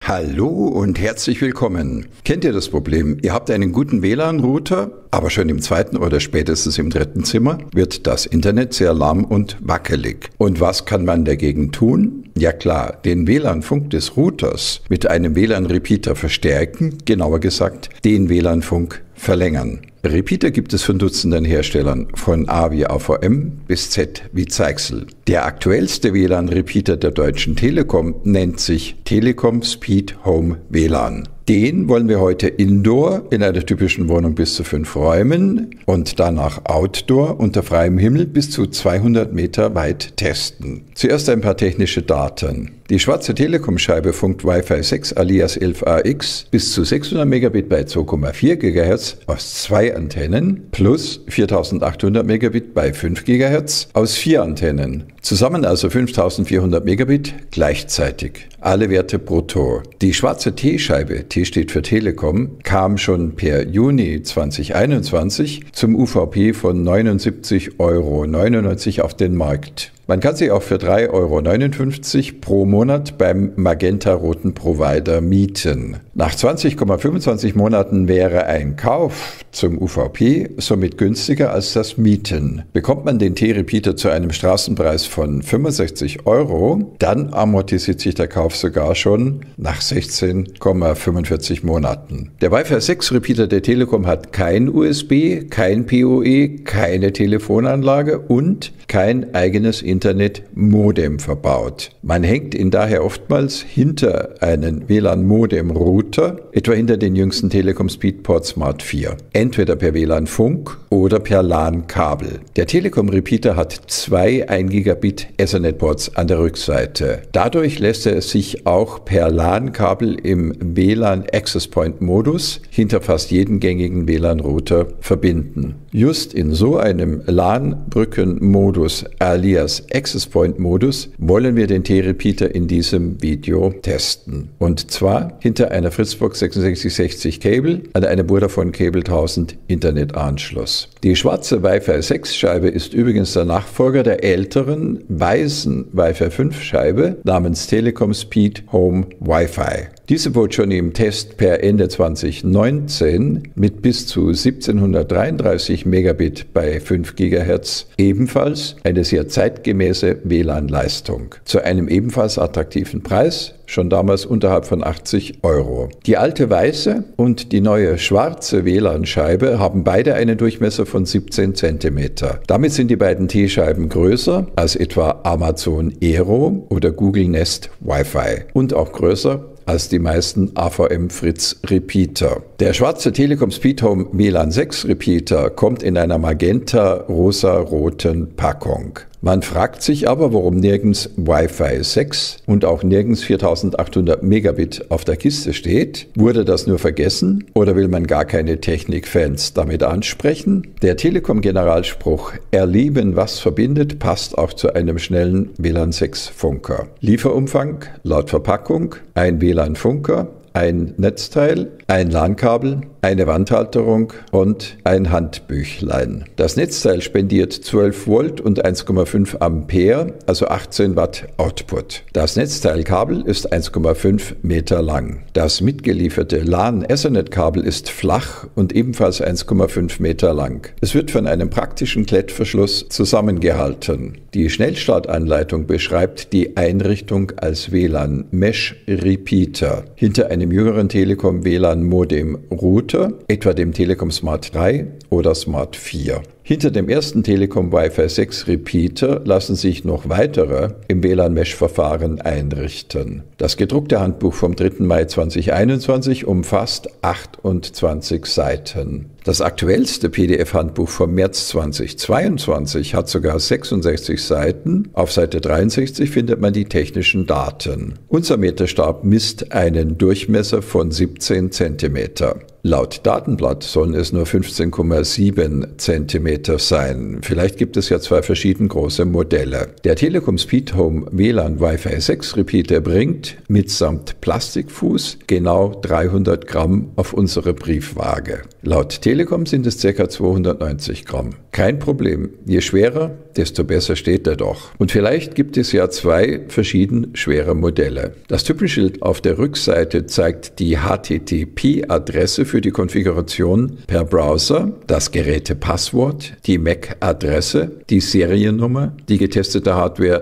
Hallo und herzlich willkommen. Kennt ihr das Problem? Ihr habt einen guten WLAN-Router, aber schon im zweiten oder spätestens im dritten Zimmer wird das Internet sehr lahm und wackelig. Und was kann man dagegen tun? Ja klar, den WLAN-Funk des Routers mit einem WLAN-Repeater verstärken, genauer gesagt, den WLAN-Funk verlängern. Repeater gibt es von Dutzenden Herstellern, von A wie AVM bis Z wie Zeichsel. Der aktuellste WLAN-Repeater der Deutschen Telekom nennt sich Telekom Speed Home WLAN. Den wollen wir heute indoor in einer typischen Wohnung bis zu 5 Räumen und danach outdoor unter freiem Himmel bis zu 200 Meter weit testen. Zuerst ein paar technische Daten. Die schwarze Telekom-Scheibe funkt Wi-Fi 6 alias 11AX bis zu 600 Megabit bei 2,4 GHz aus 2 Antennen plus 4800 Megabit bei 5 GHz aus 4 Antennen. Zusammen also 5400 Megabit gleichzeitig. Alle Werte brutto. Die schwarze T-Scheibe, T steht für Telekom, kam schon per Juni 2021 zum UVP von 79,99 € auf den Markt. Man kann sie auch für 3,59 € pro Monat beim Magenta-roten Provider mieten. Nach 20,25 Monaten wäre ein Kauf zum UVP somit günstiger als das Mieten. Bekommt man den T-Repeater zu einem Straßenpreis von 65 €, dann amortisiert sich der Kauf sogar schon nach 16,45 Monaten. Der Wi-Fi 6 Repeater der Telekom hat kein USB, kein PoE, keine Telefonanlage und kein eigenes Internet-Modem verbaut. Man hängt ihn daher oftmals hinter einen WLAN-Modem-Router, etwa hinter den jüngsten Telekom Speedport Smart 4. Entweder per WLAN-Funk oder per LAN-Kabel. Der Telekom-Repeater hat 2 1 Gigabit Ethernet-Ports an der Rückseite. Dadurch lässt er sich auch per LAN-Kabel im WLAN-Access-Point-Modus hinter fast jeden gängigen WLAN-Router verbinden. Just in so einem LAN-Brücken-Modus alias Access-Point-Modus wollen wir den T-Repeater in diesem Video testen. Und zwar hinter einer Fritzbox 6660 Cable an einem Vodafone Cable 1000 Internetanschluss. Die schwarze Wi-Fi 6 Scheibe ist übrigens der Nachfolger der älteren weißen Wi-Fi 5 Scheibe namens Telekom Speed Home Wi-Fi. Diese bot schon im Test per Ende 2019 mit bis zu 1733 Megabit bei 5 GHz ebenfalls eine sehr zeitgemäße WLAN-Leistung. Zu einem ebenfalls attraktiven Preis, schon damals unterhalb von 80 €. Die alte weiße und die neue schwarze WLAN-Scheibe haben beide einen Durchmesser von 17 cm. Damit sind die beiden T-Scheiben größer als etwa Amazon Aero oder Google Nest Wi-Fi und auch größer als die meisten AVM Fritz Repeater. Der schwarze Telekom Speed Home WLAN 6 Repeater kommt in einer magenta-rosa-roten Packung. Man fragt sich aber, warum nirgends Wi-Fi 6 und auch nirgends 4800 Megabit auf der Kiste steht. Wurde das nur vergessen oder will man gar keine Technikfans damit ansprechen? Der Telekom-Generalspruch "Erleben, was verbindet" passt auch zu einem schnellen WLAN 6 Funker. Lieferumfang laut Verpackung: ein WLAN Funker, ein Netzteil, ein LAN-Kabel, eine Wandhalterung und ein Handbüchlein. Das Netzteil spendiert 12 Volt und 1,5 Ampere, also 18 Watt Output. Das Netzteilkabel ist 1,5 Meter lang. Das mitgelieferte LAN-Ethernet-Kabel ist flach und ebenfalls 1,5 Meter lang. Es wird von einem praktischen Klettverschluss zusammengehalten. Die Schnellstartanleitung beschreibt die Einrichtung als WLAN-Mesh-Repeater. Hinter einem jüngeren Telekom WLAN-Modem-Router, etwa dem Telekom Smart 3 oder Smart 4. Hinter dem ersten Telekom Wi-Fi 6 Repeater lassen sich noch weitere im WLAN-Mesh-Verfahren einrichten. Das gedruckte Handbuch vom 3. Mai 2021 umfasst 28 Seiten. Das aktuellste PDF-Handbuch vom März 2022 hat sogar 66 Seiten. Auf Seite 63 findet man die technischen Daten. Unser Meterstab misst einen Durchmesser von 17 cm. Laut Datenblatt sollen es nur 15,7 cm Endgeräte sein. Vielleicht gibt es ja 2 verschieden große Modelle. Der Telekom Speedhome WLAN Wi-Fi 6 Repeater bringt mitsamt Plastikfuß genau 300 Gramm auf unsere Briefwaage. Laut Telekom sind es ca. 290 Gramm. Kein Problem. Je schwerer, desto besser steht er doch. Und vielleicht gibt es ja 2 verschieden schwere Modelle. Das Typenschild auf der Rückseite zeigt die HTTP-Adresse für die Konfiguration per Browser, das Gerätepasswort, die MAC-Adresse, die Seriennummer, die getestete Hardware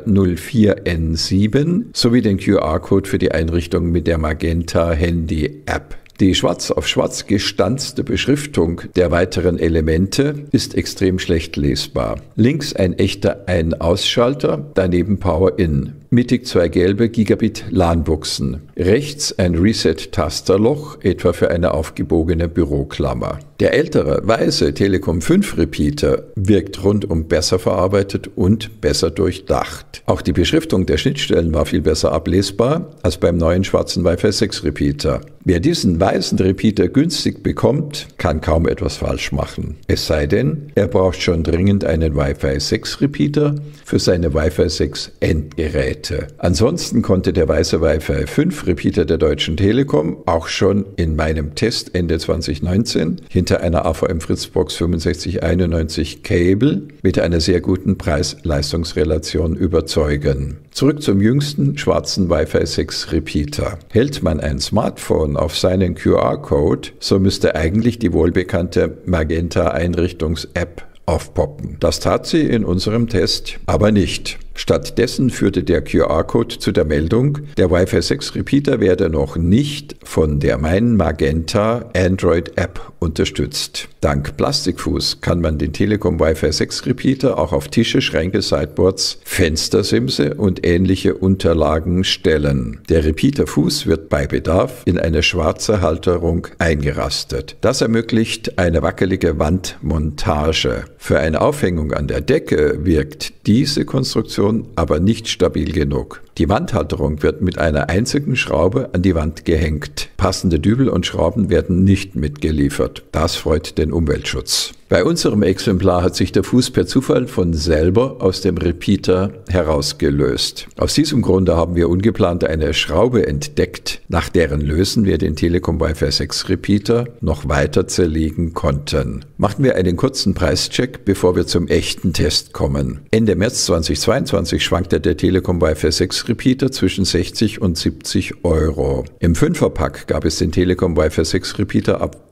04N7 sowie den QR-Code für die Einrichtung mit der Magenta Handy-App. Die schwarz auf schwarz gestanzte Beschriftung der weiteren Elemente ist extrem schlecht lesbar. Links ein echter Ein-Ausschalter, daneben Power-In. Mittig 2 gelbe Gigabit LAN-Buchsen. Rechts ein Reset-Tasterloch, etwa für eine aufgebogene Büroklammer. Der ältere, weiße Telekom 5 Repeater wirkt rundum besser verarbeitet und besser durchdacht. Auch die Beschriftung der Schnittstellen war viel besser ablesbar als beim neuen schwarzen Wi-Fi 6 Repeater. Wer diesen weißen Repeater günstig bekommt, kann kaum etwas falsch machen. Es sei denn, er braucht schon dringend einen Wi-Fi 6 Repeater für seine Wi-Fi 6 Endgeräte. Ansonsten konnte der weiße Wi-Fi 5 Repeater der Deutschen Telekom auch schon in meinem Test Ende 2019 hinter einer AVM Fritzbox 6591 Cable mit einer sehr guten Preis-Leistungs-Relation überzeugen. Zurück zum jüngsten schwarzen Wi-Fi 6 Repeater. Hält man ein Smartphone auf seinen QR-Code, so müsste eigentlich die wohlbekannte Magenta-Einrichtungs-App aufpoppen. Das tat sie in unserem Test aber nicht. Stattdessen führte der QR-Code zu der Meldung, der Wi-Fi 6 Repeater werde noch nicht von der Mein Magenta Android-App unterstützt. Dank Plastikfuß kann man den Telekom Wi-Fi 6 Repeater auch auf Tische, Schränke, Sideboards, Fenstersimse und ähnliche Unterlagen stellen. Der Repeaterfuß wird bei Bedarf in eine schwarze Halterung eingerastet. Das ermöglicht eine wackelige Wandmontage. Für eine Aufhängung an der Decke wirkt diese Konstruktion aber nicht stabil genug. Die Wandhalterung wird mit einer einzigen Schraube an die Wand gehängt. Passende Dübel und Schrauben werden nicht mitgeliefert. Das freut den Umweltschutz. Bei unserem Exemplar hat sich der Fuß per Zufall von selber aus dem Repeater herausgelöst. Aus diesem Grunde haben wir ungeplant eine Schraube entdeckt, nach deren Lösen wir den Telekom Wi-Fi 6 Repeater noch weiter zerlegen konnten. Machen wir einen kurzen Preischeck, bevor wir zum echten Test kommen. Ende März 2022 schwankte der Telekom Wi-Fi 6 Repeater zwischen 60 und 70 Euro. Im 5er-Pack gab es den Telekom Wi-Fi 6 Repeater ab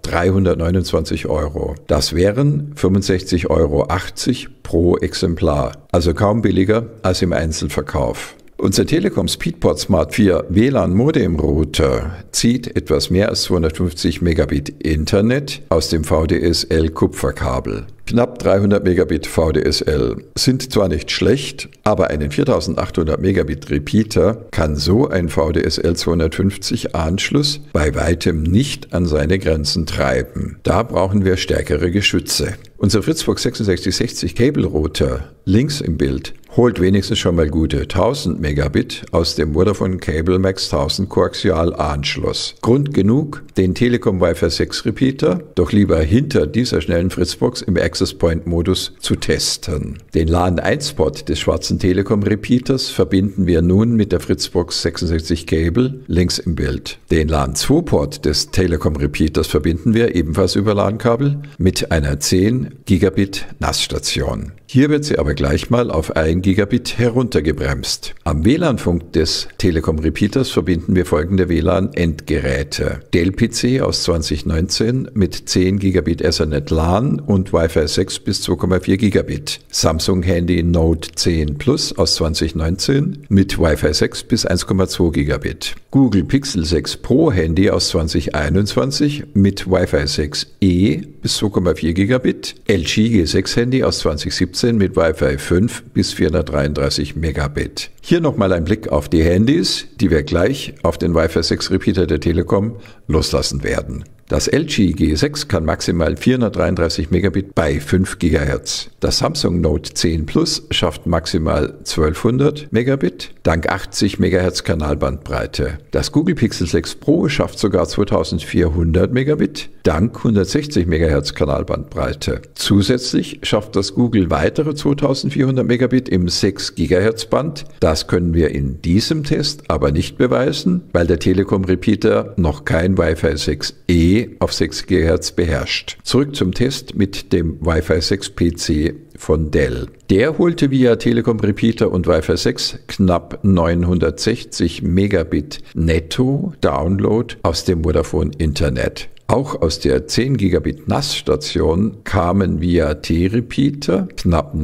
329 Euro. Das wären 65,80 Euro pro Exemplar, also kaum billiger als im Einzelverkauf. Unser Telekom Speedport Smart 4 WLAN Modem Router zieht etwas mehr als 250 Megabit Internet aus dem VDSL Kupferkabel. Knapp 300 Megabit VDSL sind zwar nicht schlecht, aber einen 4800 Megabit Repeater kann so ein VDSL 250 Anschluss bei weitem nicht an seine Grenzen treiben. Da brauchen wir stärkere Geschütze. Unser Fritzbox 6660 Cable Router, links im Bild, holt wenigstens schon mal gute 1000 Megabit aus dem Vodafone Cable Max 1000 Koaxialanschluss. Grund genug, den Telekom Wi-Fi 6 Repeater doch lieber hinter dieser schnellen Fritzbox im Access Point Modus zu testen. Den LAN-1-Port des schwarzen Telekom Repeaters verbinden wir nun mit der Fritzbox 66 Cable links im Bild. Den LAN-2-Port des Telekom Repeaters verbinden wir ebenfalls über LAN-Kabel mit einer 10 Gigabit NAS-Station. Hier wird sie aber gleich mal auf 1 Gigabit heruntergebremst. Am WLAN-Funk des Telekom Repeaters verbinden wir folgende WLAN-Endgeräte. Dell-PC aus 2019 mit 10 Gigabit Ethernet LAN und Wi-Fi 6 bis 2,4 Gigabit. Samsung Handy Note 10 Plus aus 2019 mit Wi-Fi 6 bis 1,2 Gigabit. Google Pixel 6 Pro Handy aus 2021 mit Wi-Fi 6E bis 2,4 Gigabit. LG G6 Handy aus 2017 mit Wi-Fi 5 bis 433 Megabit. Hier nochmal ein Blick auf die Handys, die wir gleich auf den Wi-Fi 6 Repeater der Telekom loslassen werden. Das LG G6 kann maximal 433 Megabit bei 5 GHz. Das Samsung Note 10 Plus schafft maximal 1200 Megabit dank 80 MHz Kanalbandbreite. Das Google Pixel 6 Pro schafft sogar 2400 Megabit dank 160 MHz Kanalbandbreite. Zusätzlich schafft das Google weitere 2400 Megabit im 6 GHz Band. Das können wir in diesem Test aber nicht beweisen, weil der Telekom Repeater noch kein Wi-Fi 6E auf 6 GHz beherrscht. Zurück zum Test mit dem Wi-Fi 6 PC von Dell. Der holte via Telekom Repeater und Wi-Fi 6 knapp 960 Megabit netto Download aus dem Vodafone Internet. Auch aus der 10 Gigabit NAS-Station kamen via T-Repeater knapp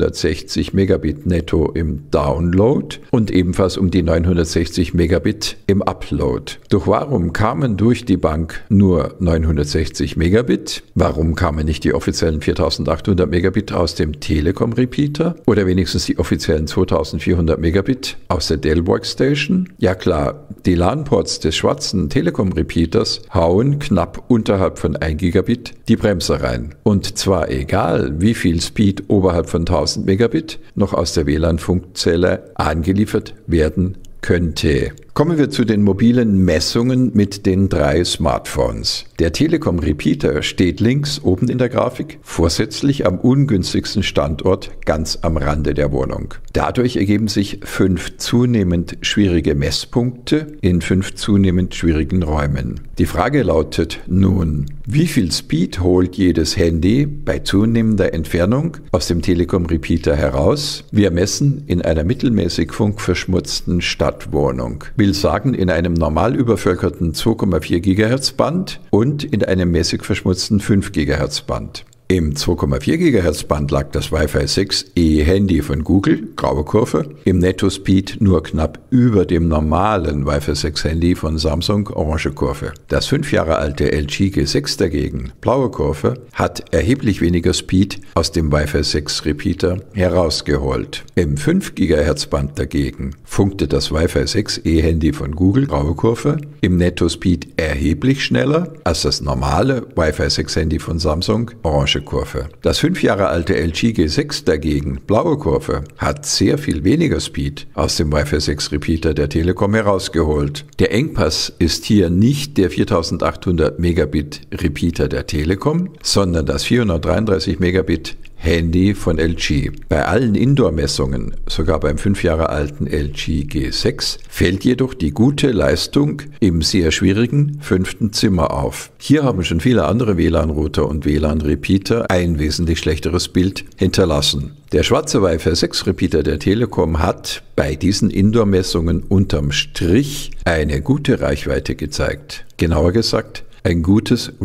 960 Megabit netto im Download und ebenfalls um die 960 Megabit im Upload. Doch warum kamen durch die Bank nur 960 Megabit? Warum kamen nicht die offiziellen 4800 Megabit aus dem Telekom Repeater oder wenigstens die offiziellen 2400 Megabit aus der Dell Workstation? Ja klar, die LAN-Ports des schwarzen Telekom Repeaters hauen knapp unterhalb von 1 Gigabit die Bremse rein. Und zwar egal, wie viel Speed oberhalb von 1000 Megabit noch aus der WLAN-Funkzelle angeliefert werden könnte. Kommen wir zu den mobilen Messungen mit den 3 Smartphones. Der Telekom Repeater steht links oben in der Grafik, vorsätzlich am ungünstigsten Standort, ganz am Rande der Wohnung. Dadurch ergeben sich 5 zunehmend schwierige Messpunkte in 5 zunehmend schwierigen Räumen. Die Frage lautet nun, wie viel Speed holt jedes Handy bei zunehmender Entfernung aus dem Telekom Repeater heraus? Wir messen in einer mittelmäßig funkverschmutzten Stadtwohnung. Will sagen, in einem normal übervölkerten 2,4 GHz Band und in einem mäßig verschmutzten 5 GHz Band. Im 2,4 GHz Band lag das Wi-Fi 6E Handy von Google, graue Kurve, im Netto-Speed nur knapp über dem normalen Wi-Fi 6 Handy von Samsung, orange Kurve. Das 5 Jahre alte LG G6 dagegen, blaue Kurve, hat erheblich weniger Speed aus dem Wi-Fi 6 Repeater herausgeholt. Im 5 GHz Band dagegen funkte das Wi-Fi 6E Handy von Google, graue Kurve, im Netto-Speed erheblich schneller als das normale Wi-Fi 6 Handy von Samsung, orange Kurve. Das 5 Jahre alte LG G6 dagegen, blaue Kurve, hat sehr viel weniger Speed aus dem Wi-Fi 6 Repeater der Telekom herausgeholt. Der Engpass ist hier nicht der 4800 Megabit Repeater der Telekom, sondern das 433 Megabit Handy von LG. Bei allen Indoor-Messungen, sogar beim 5 Jahre alten LG G6, fällt jedoch die gute Leistung im sehr schwierigen 5. Zimmer auf. Hier haben schon viele andere WLAN-Router und WLAN-Repeater ein wesentlich schlechteres Bild hinterlassen. Der schwarze Wi-Fi 6 Repeater der Telekom hat bei diesen Indoor-Messungen unterm Strich eine gute Reichweite gezeigt. Genauer gesagt, ein gutes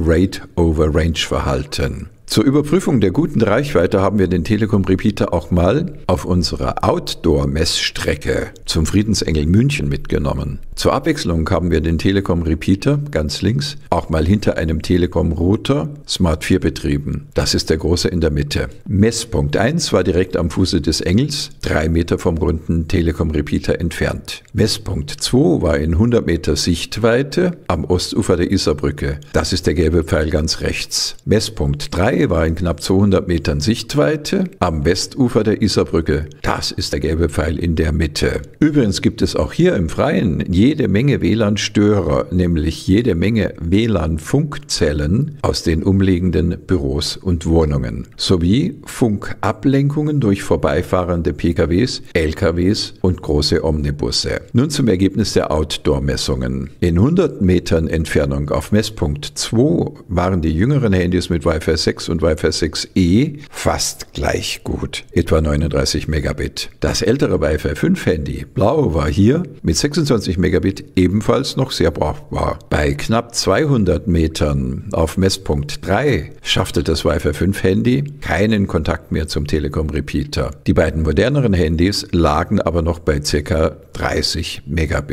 Rate-over-Range-Verhalten. Zur Überprüfung der guten Reichweite haben wir den Telekom Repeater auch mal auf unserer Outdoor-Messstrecke zum Friedensengel München mitgenommen. Zur Abwechslung haben wir den Telekom Repeater, ganz links, auch mal hinter einem Telekom Router Smart 4 betrieben. Das ist der große in der Mitte. Messpunkt 1 war direkt am Fuße des Engels, 3 Meter vom runden Telekom Repeater entfernt. Messpunkt 2 war in 100 Meter Sichtweite am Ostufer der Isarbrücke. Das ist der gelbe Pfeil ganz rechts. Messpunkt 3 war in knapp 200 Metern Sichtweite am Westufer der Isarbrücke. Das ist der gelbe Pfeil in der Mitte. Übrigens gibt es auch hier im Freien jede Menge WLAN-Störer, nämlich jede Menge WLAN-Funkzellen aus den umliegenden Büros und Wohnungen, sowie Funkablenkungen durch vorbeifahrende PKWs, LKWs und große Omnibusse. Nun zum Ergebnis der Outdoor-Messungen. In 100 Metern Entfernung auf Messpunkt 2 waren die jüngeren Handys mit Wi-Fi 6 und Wi-Fi 6E fast gleich gut, etwa 39 Megabit. Das ältere Wi-Fi 5 Handy, blau, war hier mit 26 Megabit ebenfalls noch sehr brauchbar. Bei knapp 200 Metern auf Messpunkt 3 schaffte das Wi-Fi 5 Handy keinen Kontakt mehr zum Telekom Repeater. Die beiden moderneren Handys lagen aber noch bei ca. 30 Megabit.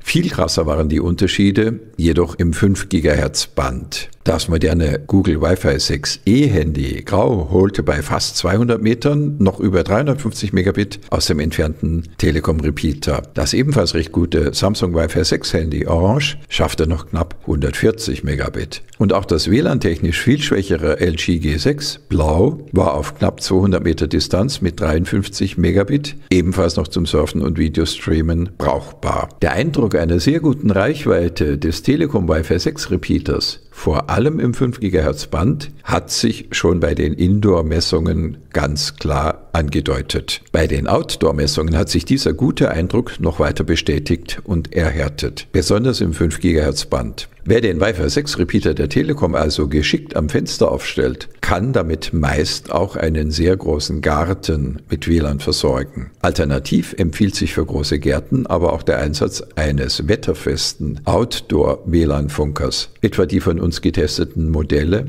Viel krasser waren die Unterschiede jedoch im 5 GHz Band. Das moderne Google Wi-Fi 6E Handy Grau holte bei fast 200 Metern noch über 350 Megabit aus dem entfernten Telekom Repeater. Das ebenfalls recht gute Samsung Wi-Fi 6 Handy Orange schaffte noch knapp 140 Megabit. Und auch das WLAN-technisch viel schwächere LG G6 Blau war auf knapp 200 Meter Distanz mit 53 Megabit ebenfalls noch zum Surfen und Videostreamen brauchbar. Der Eindruck einer sehr guten Reichweite des Telekom Wi-Fi 6 Repeaters, vor allem im 5 GHz Band, hat sich schon bei den Indoor-Messungen ganz klar angedeutet. Bei den Outdoor-Messungen hat sich dieser gute Eindruck noch weiter bestätigt und erhärtet, besonders im 5 GHz Band. Wer den Wi-Fi 6 Repeater der Telekom also geschickt am Fenster aufstellt, kann damit meist auch einen sehr großen Garten mit WLAN versorgen. Alternativ empfiehlt sich für große Gärten aber auch der Einsatz eines wetterfesten Outdoor-WLAN-Funkers, etwa die von uns getesteten Modelle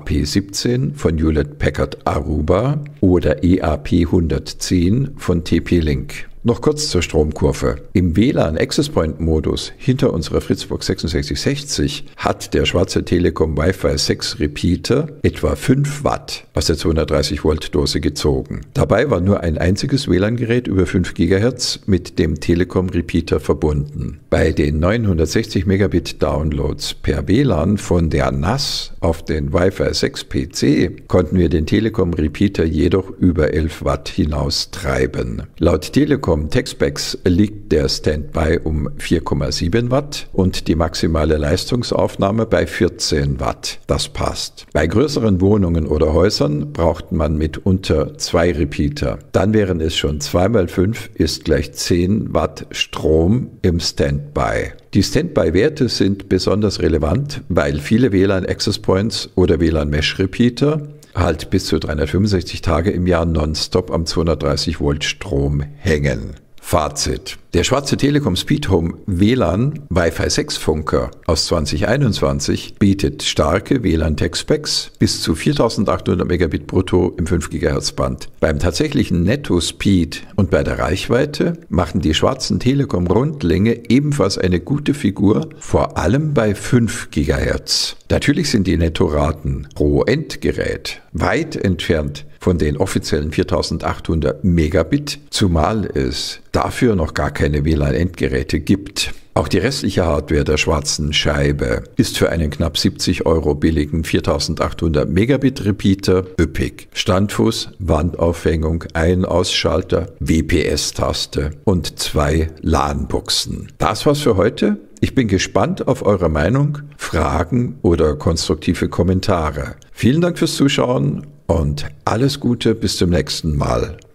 AP17 von Hewlett Packard Aruba oder EAP110 von TP-Link. Noch kurz zur Stromkurve. Im WLAN Access Point Modus hinter unserer Fritzbox 6660 hat der Schwarze Telekom Wi-Fi 6 Repeater etwa 5 Watt aus der 230 Volt Dose gezogen. Dabei war nur ein einziges WLAN-Gerät über 5 GHz mit dem Telekom Repeater verbunden. Bei den 960 Megabit Downloads per WLAN von der NAS auf den Wi-Fi 6 PC konnten wir den Telekom Repeater jedoch über 11 Watt hinaus treiben. Laut Telekom TechSpecs liegt der Standby um 4,7 Watt und die maximale Leistungsaufnahme bei 14 Watt. Das passt. Bei größeren Wohnungen oder Häusern braucht man mitunter 2 Repeater. Dann wären es schon 2 mal 5 ist gleich 10 Watt Strom im Standby. Die Standby-Werte sind besonders relevant, weil viele WLAN-Access Points oder WLAN-Mesh-Repeater halt bis zu 365 Tage im Jahr nonstop am 230 Volt Strom hängen. Fazit. Der Schwarze Telekom Speedhome WLAN Wi-Fi 6 Funker aus 2021 bietet starke WLAN-Tech-Specs bis zu 4800 Megabit brutto im 5 GHz Band. Beim tatsächlichen Netto-Speed und bei der Reichweite machen die Schwarzen Telekom Rundlänge ebenfalls eine gute Figur, vor allem bei 5 GHz. Natürlich sind die Nettoraten pro Endgerät weit entfernt von den offiziellen 4800 Megabit, zumal es dafür noch gar keine WLAN-Endgeräte gibt. Auch die restliche Hardware der schwarzen Scheibe ist für einen knapp 70 € billigen 4800 Megabit Repeater üppig. Standfuß, Wandaufhängung, Ein-Ausschalter, WPS-Taste und 2 LAN-Buchsen. Das war's für heute. Ich bin gespannt auf eure Meinung, Fragen oder konstruktive Kommentare. Vielen Dank fürs Zuschauen und alles Gute bis zum nächsten Mal.